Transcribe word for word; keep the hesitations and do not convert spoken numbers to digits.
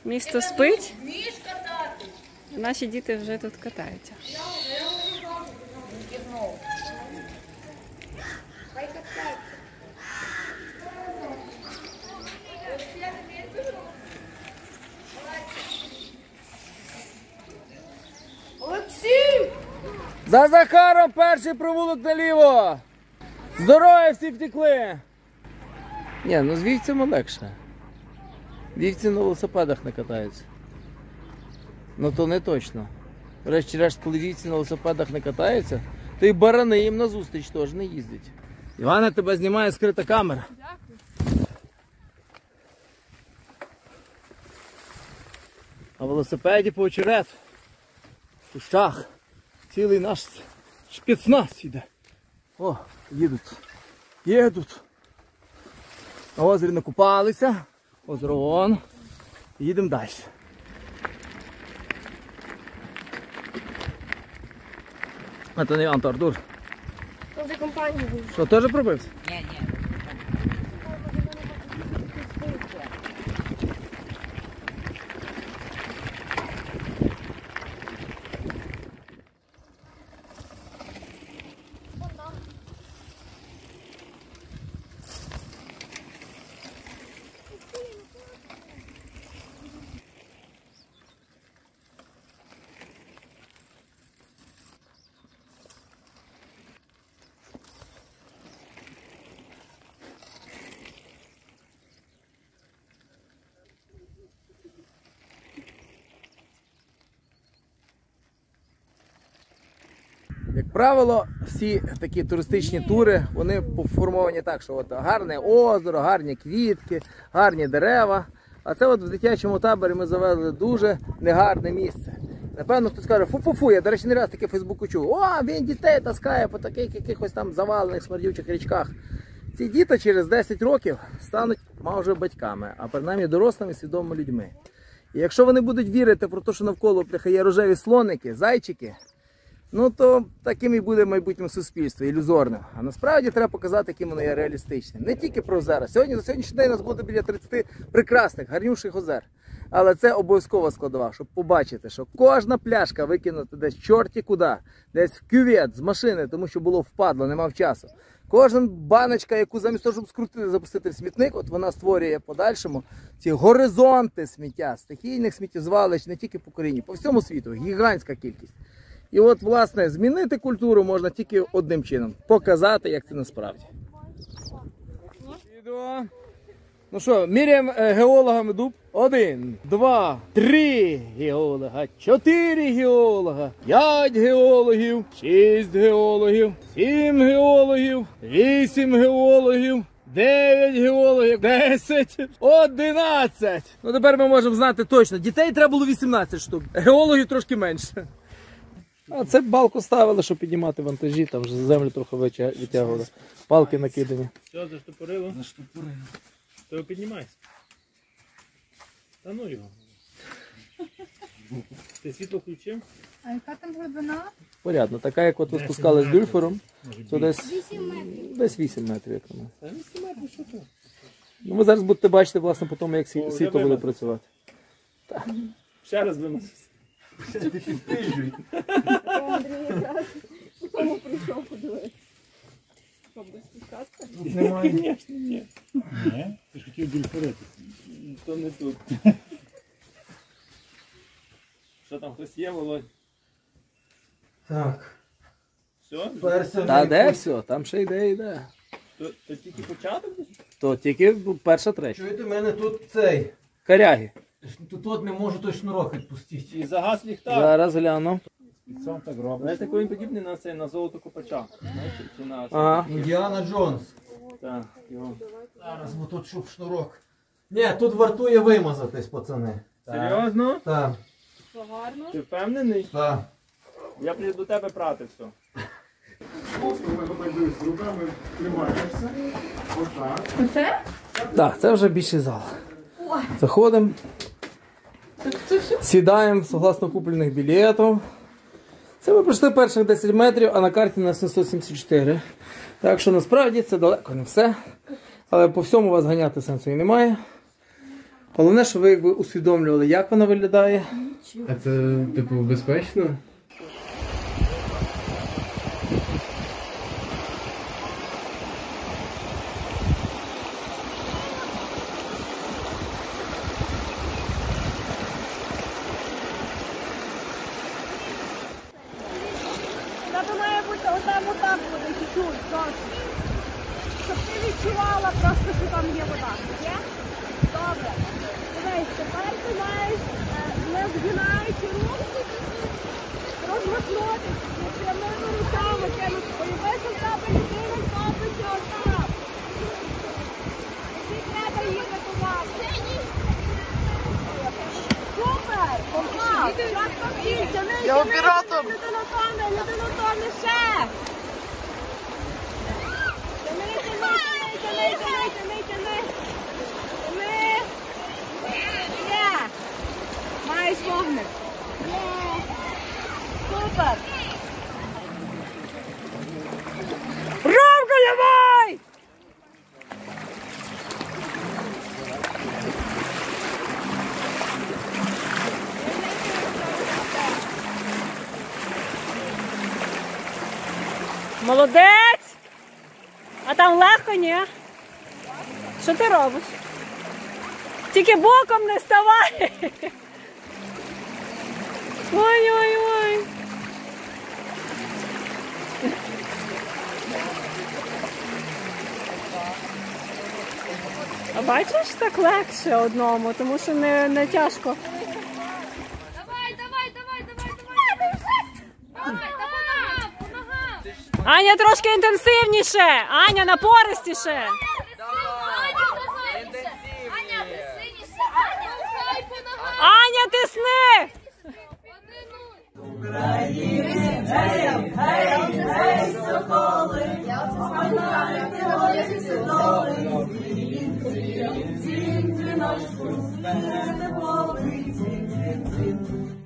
Місто спить, наші діти вже тут катаються. За Захаром перший провулок наліво! Здоров'я, всі втекли! Ні, ну з вівцями легше. Вівці на велосипедах не катаються. Ну то не точно. Врешті-решт, коли вівці на велосипедах не катаються, то і барани їм назустріч теж не їздять. Івана, тебе знімає скрита камера. Дякую. На велосипеді по очерет. В кущах. Цілий наш спецназ іде. О, їдуть. Їдуть. На озері накупалися. Озеро вон. Їдемо далі. А то не Іван, то Артур. Там де компанія був. Що, теж пробився? Ні, ні. Як правило, всі такі туристичні тури, вони поформовані так, що от гарне озеро, гарні квітки, гарні дерева. А це от в дитячому таборі ми завели дуже негарне місце. Напевно, хтось каже, фу-фу-фу, я, до речі, не раз таке в Фейсбуку чув. О, він дітей таскає по таких якихось там завалених смердючих річках. Ці діти через десять років стануть майже батьками, а принаймні дорослими свідомими людьми. І якщо вони будуть вірити про те, що навколо пляха є рожеві слоники, зайчики, ну то таким і буде майбутнє суспільство, ілюзорним. А насправді треба показати, яким воно є реалістичним. Не тільки про озера. Сьогодні, за сьогоднішній день у нас буде біля тридцяти прекрасних, гарнюших озер. Але це обов'язкова складова, щоб побачити, що кожна пляшка викинута десь чорті куди, десь в кювет з машини, тому що було впадло, не мав часу. Кожна баночка, яку замість того, щоб скрутити, запустити в смітник, от вона створює в подальшому ці горизонти сміття, стихійних сміттєзвалищ не тільки по Україні, по всьому світу, гігантська кількість. І от, власне, змінити культуру можна тільки одним чином – показати, як це насправді. Відео. Ну що, міряємо геологами дуб. Один, два, три геолога, чотири геолога, п'ять геологів, шість геологів, сім геологів, вісім геологів, дев'ять геологів, десять, одинадцять. Ну тепер ми можемо знати точно, дітей треба було вісімнадцять штук, геологів трошки менше. А це балку ставили, щоб піднімати вантажі, там вже землю трохи витягували. Палки накидані. Все, заштопорило? Заштопорило. То піднімайся. Та ну його. Ти світло включив? А яка там глибина? Порядно, така як от ви спускали з дюльфером, то десь десь вісім метрів. Як воно. Та вісім метрів, що то? Ну, ви зараз будете бачити, власне, по тому, як світло буде вимазався. працювати. Ще раз вимазався. Андрій якраз тому прийшов подивитися. Що, буде спускатися? Немає. Звісно, ні. Ні? Ти ж хотів дюльферити. То не тут. Що там, хтось є, Володь? Так. Все? Та де все? Там ще йде, йде. То, то тільки початок? То тільки перша треща. Чуєте, в мене тут цей. Коряги. Тут от не можу той шнурок відпустити. І загас ліхтар. Зараз гляну. Сам так робить. Знаєте, такий подібний на цей, на золото копача. Знаєте, чи на це? Ага. Індіана Джонс. Так, його. Зараз, бо тут щоб шнурок. Ні, тут вартує вимазатись, пацани. Серйозно? Так, Що, гарно? Ти впевнений? так. Я приїду до тебе прати все. Оце? Так, це вже більший зал. Заходимо. Сідаємо согласно куплених білетів. Це ми пройшли перших десять метрів, а на карті на сімсот сімдесят чотири. Так що насправді це далеко не все. Але по всьому вас ганяти сенсу і немає. Головне, щоб ви якби усвідомлювали, як вона виглядає. А це, типу, безпечно? Вона має бути отам, отам буде чуть-чуть, просто. Щоб ти відчувала просто, що там є вода. Є? Добре. Дивись, тепер ти маєш, е, не згинаючи руки, розмахнутися, прямими руками кинути. Уяви, що в тебе людина топиться отам. Тобі треба її рятувати. Супер! Поклав! Як тобі? Тяни, Я оператор! Людина тоне, людина тоне ще! Тяни, тяни, тяни, тяни, тяни, тяни! Тяни! Є! Маєш вогник! Є! Супер! Ромка, давай! Молодець! А там легко, ні? Що ти робиш? Тільки боком не ставай! Ой-ой-ой! А бачиш, так легше одному, тому що не, не тяжко. Давай, давай, давай, давай, давай! Давай, та по ногам, по ногам! Аня, трошки інтенсивніше! Аня, напористіше! Аня, сильніше! Аня, хай по ногам! Аня, тисни! Наш